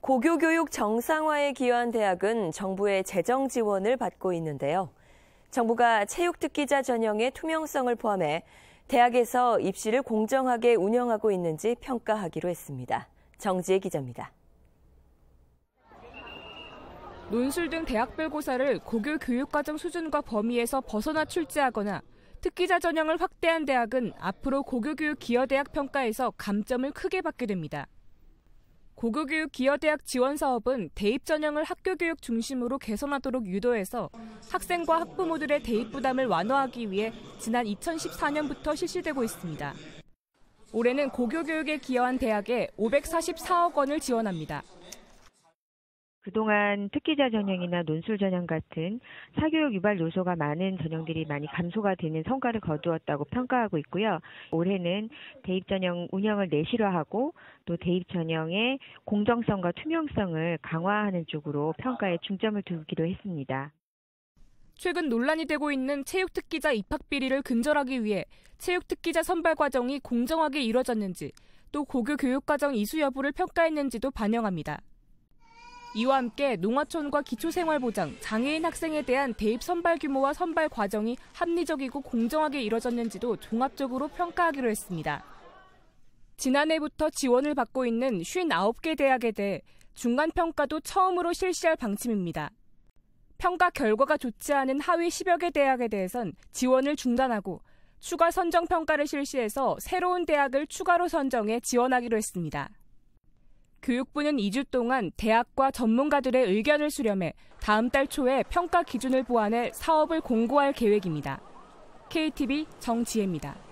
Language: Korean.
고교교육 정상화에 기여한 대학은 정부의 재정 지원을 받고 있는데요. 정부가 체육특기자 전형의 투명성을 포함해 대학에서 입시를 공정하게 운영하고 있는지 평가하기로 했습니다. 정지혜 기자입니다. 논술 등 대학별 고사를 고교 교육과정 수준과 범위에서 벗어나 출제하거나 특기자 전형을 확대한 대학은 앞으로 고교교육 기여대학 평가에서 감점을 크게 받게 됩니다. 고교교육 기여대학 지원 사업은 대입 전형을 학교교육 중심으로 개선하도록 유도해서 학생과 학부모들의 대입 부담을 완화하기 위해 지난 2014년부터 실시되고 있습니다. 올해는 고교교육에 기여한 대학에 544억 원을 지원합니다. 그동안 특기자 전형이나 논술 전형 같은 사교육 유발 요소가 많은 전형들이 많이 감소가 되는 성과를 거두었다고 평가하고 있고요. 올해는 대입 전형 운영을 내실화하고 또 대입 전형의 공정성과 투명성을 강화하는 쪽으로 평가에 중점을 두기로 했습니다. 최근 논란이 되고 있는 체육특기자 입학 비리를 근절하기 위해 체육특기자 선발 과정이 공정하게 이뤄졌는지 또 고교 교육과정 이수 여부를 평가했는지도 반영합니다. 이와 함께 농어촌과 기초생활보장, 장애인 학생에 대한 대입 선발 규모와 선발 과정이 합리적이고 공정하게 이뤄졌는지도 종합적으로 평가하기로 했습니다. 지난해부터 지원을 받고 있는 59개 대학에 대해 중간평가도 처음으로 실시할 방침입니다. 평가 결과가 좋지 않은 하위 10여 개 대학에 대해선 지원을 중단하고 추가 선정평가를 실시해서 새로운 대학을 추가로 선정해 지원하기로 했습니다. 교육부는 2주 동안 대학과 전문가들의 의견을 수렴해 다음 달 초에 평가 기준을 보완해 사업을 공고할 계획입니다. KTV 정지혜입니다.